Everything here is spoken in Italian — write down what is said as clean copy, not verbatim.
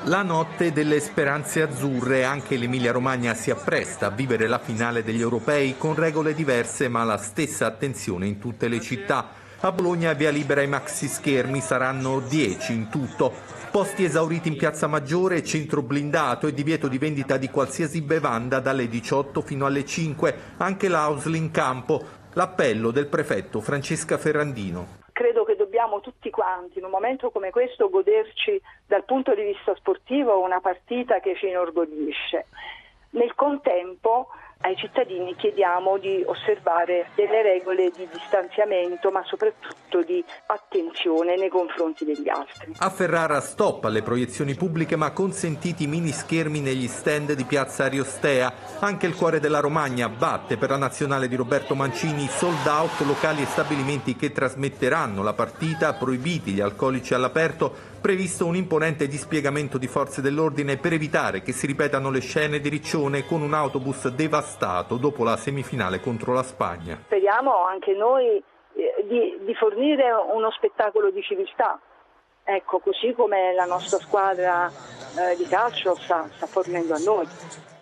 La notte delle speranze azzurre, anche l'Emilia-Romagna si appresta a vivere la finale degli europei con regole diverse ma la stessa attenzione in tutte le città. A Bologna via libera ai maxi schermi, saranno 10 in tutto. Posti esauriti in Piazza Maggiore, centro blindato e divieto di vendita di qualsiasi bevanda dalle 18 fino alle 5, anche l'AUSL in campo. L'appello del prefetto Francesca Ferrandino. Credo che dobbiamo tutti quanti in un momento come questo goderci dal punto di vista sportivo una partita che ci inorgoglisce. Nel contempo ai cittadini chiediamo di osservare delle regole di distanziamento ma soprattutto di attenzione nei confronti degli altri. A Ferrara stop alle proiezioni pubbliche ma consentiti mini schermi negli stand di Piazza Ariostea. Anche il cuore della Romagna batte per la nazionale di Roberto Mancini, sold out locali e stabilimenti che trasmetteranno la partita, proibiti gli alcolici all'aperto, previsto un imponente dispiegamento di forze dell'ordine per evitare che si ripetano le scene di Riccione con un autobus devastato dopo la semifinale contro la Spagna. Speriamo anche noi di fornire uno spettacolo di civiltà, ecco, così come la nostra squadra di calcio sta fornendo a noi.